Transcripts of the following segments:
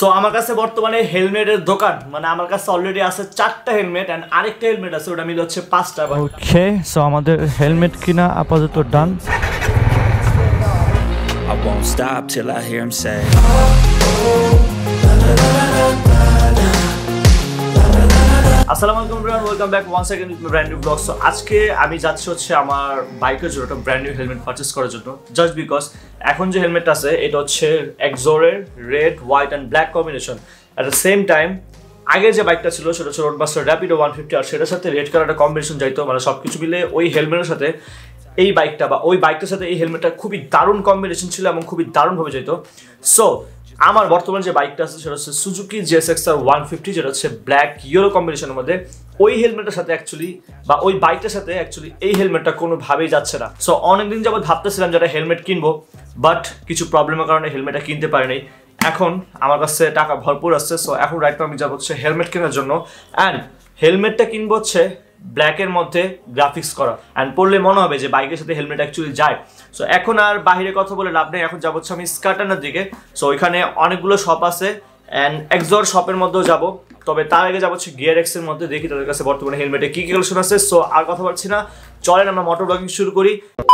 So আমার কাছে বর্তমানে হেলমেটের দোকান মানে আমার কাছে অলরেডি আছে 4টা হেলমেট এন্ড আরেকটা হেলমেট আছে ওটা মিলে হচ্ছে 5টা। ওকে, সো আমাদের হেলমেট কিনা আপাতত ডান। I won't stop till I hear him say আসসালামু আলাইকুম everyone, welcome back once again with my brand new blog. So আজকে আমি যাচ্ছি হচ্ছে আমার বাইকের জন্য একটা ব্র্যান্ড নিউ হেলমেট পারচেজ করার জন্য, জাস্ট বিকজ এখন যে হেলমেটটা আছে এটা হচ্ছে এক্সোরের red white and black combination. At the same time আগের যে বাইকটা ছিল সেটা হচ্ছে রোডমাস্টার র্যাপিডো 150 আর সেটার সাথে রেড কালারটা কম্বিনেশন যাইতো, মানে সব কিছু মিলে ওই হেলমেটের সাথে এই বাইকটা বা ওই বাইকটার সাথে এই হেলমেটটা খুবই দারুণ কম্বিনেশন ছিল এবং খুবই দারুণভাবে যেত। সো আমার বর্তমানে যে বাইকটা আছে সেটা হচ্ছে সুজুকি জিএসএক্সআর 150, যেটা হচ্ছে ব্ল্যাক ইয়েলো কম্বিনেশনের মধ্যে। ওই হেলমেটের সাথে অ্যাকচুয়ালি বা ওই বাইকটার সাথে অ্যাকচুয়ালি এই হেলমেটটা কোনোভাবেই যাচ্ছে না। সো অনেকদিন যাবত ভাবতেছিলাম যে একটা হেলমেট কিনবো, বাট কিছু প্রবলেমের কারণে হেলমেটটা কিনতে পারিনি। এখন আমার কাছে টাকা ভরপুর আসছে, সো এখন রাইট নাও আমি যাবো হচ্ছে হেলমেট কেনার জন্য। অ্যান্ড হেলমেটটা কিনবো হচ্ছে ব্ল্যাকের মধ্যে গ্রাফিক্স করা, অ্যান্ড পড়লে মনে হবে যে বাইকের সাথে হেলমেট অ্যাকচুয়ালি যায়। সো এখন আর বাইরে কথা বলে লাভ নেই, এখন যাবো হচ্ছে আমি স্কাটানার দিকে। সো ওইখানে অনেকগুলো শপ আছে অ্যান্ড এক্সোর শপের মধ্যেও যাবো, তবে তার আগে যাবো হচ্ছে গিয়ার এক্স এর মধ্যে, দেখি তাদের কাছে বর্তমানে হেলমেটে কি কালেকশন আছে। সো আর কথা বলছি না, চলেন আমরা মোটর ব্লগিং শুরু করি।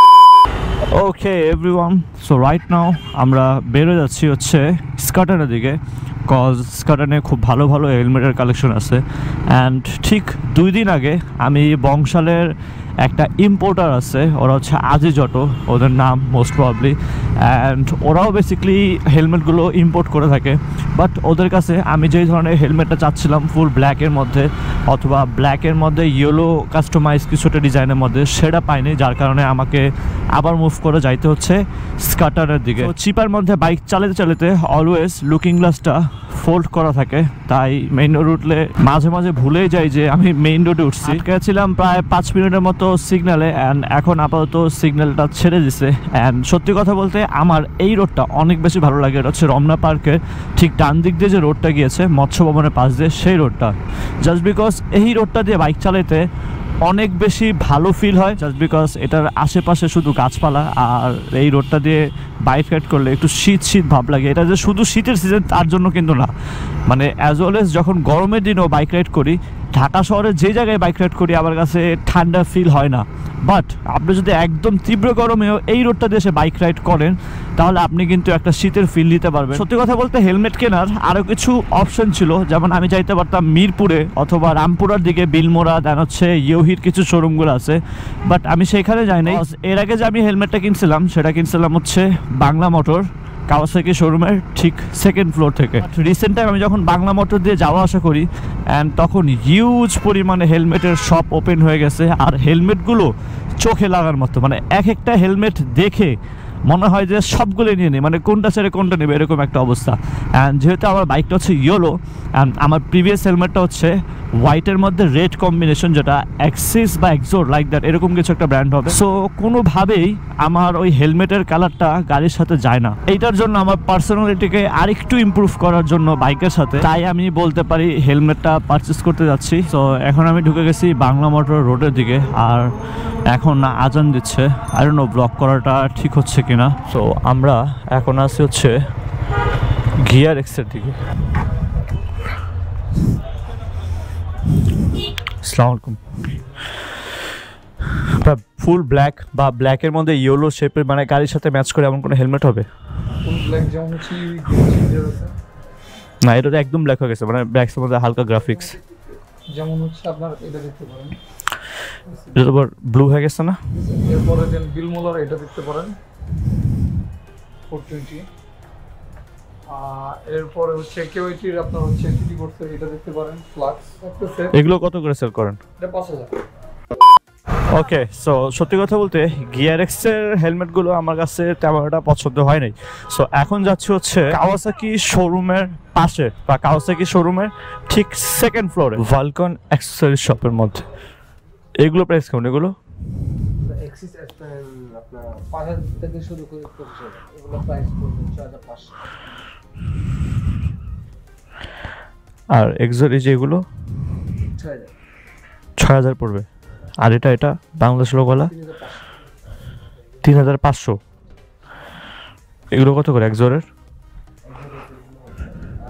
Okay everyone, so right now আমরা বেরো যাচ্ছি হচ্ছে স্কাটানের দিকে, কজ স্কাটানে খুব ভালো ভালো হেলমেটের কালেকশন আছে। অ্যান্ড ঠিক 2 দিন আগে আমি বংশালের একটা ইম্পোর্টার আছে, ওরা হচ্ছে আজিজ অটো ওদের নাম মোস্ট প্রবাবলি, অ্যান্ড ওরাও বেসিক্যালি হেলমেটগুলো ইম্পোর্ট করে থাকে। বাট ওদের কাছে আমি যেই ধরনের হেলমেটটা চাচ্ছিলাম ফুল ব্ল্যাকের মধ্যে অথবা ব্ল্যাকের মধ্যে ইয়েলো কাস্টমাইজ কিছুটা ডিজাইনের মধ্যে, সেটা পাইনি, যার কারণে আমাকে আবার মুভ করে যাইতে হচ্ছে স্কাটারের দিকে। চিপার মধ্যে বাইক চালাতে চালাতে অলওয়েজ লুকিং গ্লাসটা ফোল্ড করা থাকে, তাই মেইন রোড উঠলে মাঝে মাঝে ভুলেই যাই যে আমি মেইন রোডে উঠছি। গেছিলাম প্রায় 5 মিনিটের মতো সিগন্যালে, অ্যান্ড এখন আপাতত সিগন্যালটা ছেড়ে দিছে। অ্যান্ড সত্যি কথা বলতে আমার এই রোডটা অনেক বেশি ভালো লাগে, এটা হচ্ছে রমনা পার্কের ঠিক ডান দিক দিয়ে যে রোডটা গিয়েছে মৎস্য ভবনের পাশ দিয়ে, সেই রোডটা। জাস্ট বিকজ এই রোডটা দিয়ে বাইক চালাতে অনেক বেশি ভালো ফিল হয়, জাস্ট বিকজ এটার আশেপাশে শুধু গাছপালা, আর এই রোডটা দিয়ে বাইক রাইড করলে একটু শীত শীত ভাব লাগে। এটা যে শুধু শীতের সিজন তার জন্য কিন্তু না, মানে অ্যাজ ওয়েল এজ যখন গরমের দিনেও বাইক রাইড করি, ঢাকা শহরে যে জায়গায় বাইক রাইড করি আমার কাছে ঠান্ডা ফিল হয় না। বাট আপনি যদি একদম তীব্র গরমেও এই রোডটা দিয়ে এসে বাইক রাইড করেন তাহলে আপনি কিন্তু একটা শীতের ফিল নিতে পারবেন। সত্যি কথা বলতে হেলমেট কেনার আরও কিছু অপশন ছিল, যেমন আমি যাইতে পারতাম মিরপুরে অথবা রামপুরার দিকে, বিলমোড়া দেন হচ্ছে ইয়োহির কিছু শোরুমগুলো আছে, বাট আমি সেখানে যাই নাই। এর আগে যে আমি হেলমেটটা কিনছিলাম সেটা কিনছিলাম হচ্ছে বাংলা মোটর কাওয়াসাকি শোরুমের ঠিক 2nd ফ্লোর থেকে। রিসেন্ট টাইম আমি যখন বাংলা মোটর দিয়ে যাওয়া আসা করি, অ্যান্ড তখন হিউজ পরিমাণে হেলমেটের শপ ওপেন হয়ে গেছে, আর হেলমেটগুলো চোখে লাগার মতো, মানে এক একটা হেলমেট দেখে মনে হয় যে সবগুলো নিয়ে নিই, মানে কোনটা ছেড়ে কোনটা নেবে এরকম একটা অবস্থা। অ্যান্ড যেহেতু আমার বাইকটা হচ্ছে ইয়েলো অ্যান্ড আমার প্রিভিয়াস হেলমেটটা হচ্ছে হোয়াইটের মধ্যে রেড কম্বিনেশন, যেটা অ্যাক্সিস বা এক্সোর লাইক দ্যাট এরকম কিছু একটা ব্র্যান্ড হবে। সো কোনোভাবেই আমার ওই হেলমেটের কালারটা গাড়ির সাথে যায় না। এইটার জন্য আমার পার্সোনালিটিকে আরেকটু ইমপ্রুভ করার জন্য বাইকের সাথে, তাই আমি বলতে পারি হেলমেটটা পারচেস করতে যাচ্ছি। সো এখন আমি ঢুকে গেছি বাংলা মোটর রোডের দিকে, আর এখন আজান দিচ্ছে, আই ডোন্ট নো ব্লক করাটা ঠিক হচ্ছে কিনা। সো আমরা এখন আসি হচ্ছে গিয়ার এক্সের দিকে। আসসালামু আলাইকুম। ফুল ব্ল্যাক বা ব্ল্যাকের মধ্যে ইয়েলো শেপের, মানে গাড়ির সাথে ম্যাচ করে এমন কোনো হেলমেট হবে? ফুল ব্ল্যাক যেমন হচ্ছে না, এটা তো একদম ব্ল্যাক হয়ে গেছে, মানে ব্ল্যাকের মধ্যে হালকা গ্রাফিক্স, যেমন হচ্ছে আপনার এটা দেখতে পারেন, এটা তো ব্লু হয়ে গেছে না? এরপরে দেন বিলমোলার এটা দেখতে পারেন 420, এরপরে হচ্ছে কেওইটির আপনার হচ্ছে সিটি কোর্সের এটা দেখতে পারেন ফ্লাক্স একটা সেট। এগুলো কত করে সেল করেন? এটা 5000। ওকে, সো সত্যি কথা বলতে গিয়ার এক্সের হেলমেটগুলো আমার কাছে তেমন একটা পছন্দ হয় নাই। সো এখন যাচ্ছি হচ্ছে কাওয়াসাকি শোরুমের পাশে বা কাওয়াসাকি শোরুমের ঠিক 2nd ফ্লোরে ভালকন অ্যাক্সেসরিজ শপের মধ্যে। এগুলো প্রাইস কেমন? এগুলো এক্সিস আপনার 5000 থেকে শুরু করে 25000, এগুলো প্রাইস পড়বে 4500। আর এক্সোর এই যে এগুলো 6000 পড়বে, আর এটা বাংলাদেশ লোকওয়ালা 3500। এগুলো কত করে এক্সোরের?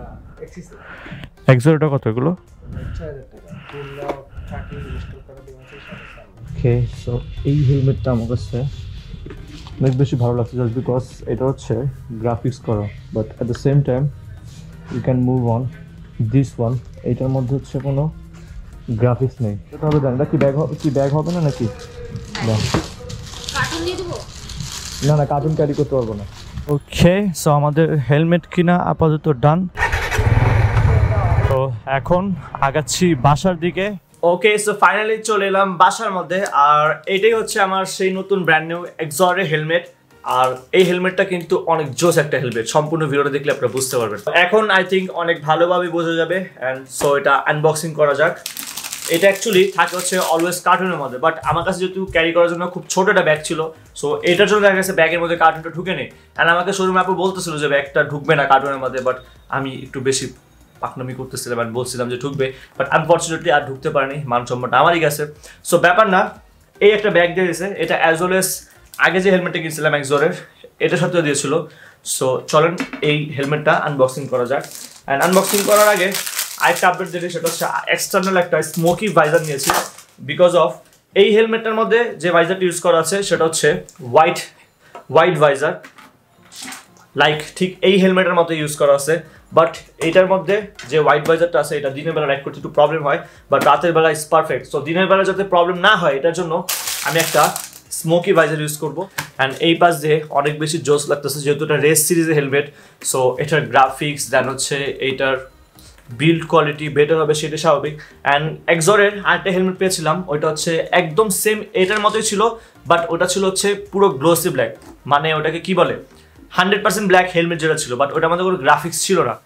এক্সিস এক্সোরটা কত এগুলো? 6000 টাকা পুরো থাকি ইনস্টল করা দেওয়া আছে সাথে। ওকে, সো এই হেলমেটটা আমার কাছে অনেক বেশি ভালো লাগছে জাস্ট বিকজ এটা হচ্ছে গ্রাফিক্স করা, but at the same time you can move on this one. এইটার মধ্যে হচ্ছে কোনো গ্রাফিক্স নেই। এটা হবে জানি না কি ব্যাগ হবে না নাকি? কার্টুন দিয়ে দেবো? না কার্টুন ক্যারি করতে পারবো না। ওকে, সো আমাদের হেলমেট কিনা আপাতত ডান। তো এখন আগাচ্ছি বাসার দিকে। ওকে, সো ফাইনালি চলে এলাম বাসার মধ্যে। আর এটাই হচ্ছে আমার সেই নতুন ব্র্যান্ড নিউ এক্সরের হেলমেট। আর এই হেলমেটটা কিন্তু অনেক জোস একটা হেলমেট, সম্পূর্ণ ভিডিওটা দেখলে আপনারা বুঝতে পারবেন। এখন আই থিঙ্ক অনেক ভালোভাবে বোঝা যাবে। অ্যান্ড সো এটা আনবক্সিং করা যাক। এটা অ্যাকচুয়ালি থাকে হচ্ছে অলওয়েজ কার্টুনের মধ্যে, বাট আমার কাছে যেহেতু ক্যারি করার জন্য খুব ছোট একটা ব্যাগ ছিল, সো এটার জন্য দেখা গেছে ব্যাগের মধ্যে কার্টুনটা ঢুকে নেই। অ্যান্ড আমাকে শোরুম আপু বলতেছিল যে ব্যাগটা ঢুকবে না কার্টুনের মধ্যে, বাট আমি একটু বেশি পাকনামি করতেছিলাম অ্যান্ড বলছিলাম যে ঢুকবে, বাট আনফর্চুনেটলি আর ঢুকতে পারেনি। মানসম্মানটা আমারই গেছে। সো ব্যাপার না, এই একটা ব্যাগ দিয়ে দিয়েছে। এটা অ্যাজ ওয়েল এস আগে যে হেলমেটটা কিনছিলাম এক্সরের, এটার সাথেও দিয়েছিল। সো চলেন এই হেলমেটটা আনবক্সিং করা যাক। অ্যান্ড আনবক্সিং করার আগে আরেকটা আপডেট দিলে, সেটা হচ্ছে এক্সটার্নাল একটা স্মোকি ভাইজার নিয়েছি। বিকজ অফ এই হেলমেটটার মধ্যে যে ভাইজারটা ইউজ করা আছে সেটা হচ্ছে হোয়াইট ভাইজার, লাইক ঠিক এই হেলমেটের মতো ইউজ করা আছে। বাট এইটার মধ্যে যে হোয়াইট ভাইজারটা আছে এটা দিনের বেলা রাইড করতে একটু প্রবলেম হয়, বাট রাতের বেলা ইজ পারফেক্ট। সো দিনের বেলা যাতে প্রবলেম না হয় এটার জন্য আমি একটা স্মোকি ভাইজার ইউজ করবো। অ্যান্ড এই পাশ দিয়ে অনেক বেশি জোস লাগতেছে যেহেতু এটা রেস সিরিজের হেলমেট। সো এটার গ্রাফিক্স দেন হচ্ছে এইটার বিল্ড কোয়ালিটি বেটার হবে, সেটা স্বাভাবিক। অ্যান্ড এক্সরের আরেকটা হেলমেট পেয়েছিলাম, ওইটা হচ্ছে একদম সেম এটার মতোই ছিল, বাট ওটা ছিল হচ্ছে পুরো গ্লোসি ব্ল্যাক, মানে ওটাকে কি বলে 100% ব্ল্যাক হেলমেট যেটা ছিল, বাট ওটার মধ্যে কোনো গ্রাফিক্স ছিল না।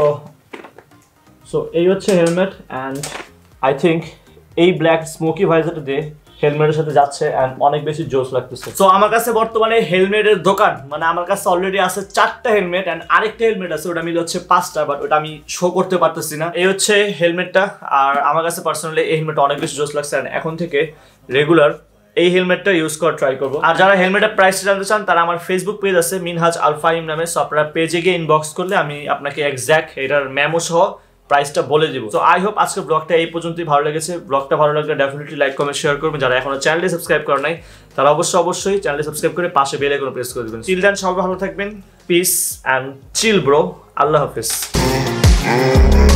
সো এই হচ্ছে হেলমেট। অ্যান্ড আই থিঙ্ক এই ব্ল্যাক স্মোকি ভাইজারটা দিয়ে হেলমেটের সাথে যাচ্ছে অ্যান্ড অনেক বেশি জোস লাগতেছে। সো আমার কাছে বর্তমানে হেলমেটের দোকান, মানে আমার কাছে অলরেডি আছে 4টা হেলমেট অ্যান্ড আরেকটা হেলমেট আছে, ওটা মিলে হচ্ছে 5টা, বাট ওটা আমি শো করতে পারতেছি না। এই হচ্ছে হেলমেটটা। আর আমার কাছে পার্সোনালি এই হেলমেটটা অনেক বেশি জোস লাগছে অ্যান্ড এখন থেকে রেগুলার এই হেলমেটটা ইউজ করা ট্রাই করবো। আর যারা হেলমেটের প্রাইসটা জানতে চান তারা আমার ফেসবুক পেজ আছে মিনহাজ আল ফাহিম নামে। সো আপনারা পেজে গিয়ে ইনবক্স করলে আমি আপনাকে এক্স্যাক্ট এটার মেমো সহ প্রাইসটা বলে দিব। সো আই হোপ আজকের ব্লগটা এই পর্যন্তই ভালো লেগেছে। ব্লগটা ভালো লাগলে ডেফিনেটলি লাইক কমেন্ট শেয়ার করবেন। যারা এখনো চ্যানেলটি সাবস্ক্রাইব করে নাই তারা অবশ্যই চ্যানেলটি সাবস্ক্রাইব করে পাশে বেল আইকন প্রেস করে দিবেন। টিল দেন সবাই ভালো থাকবেন। Peace and chill bro. আল্লাহ হাফেজ।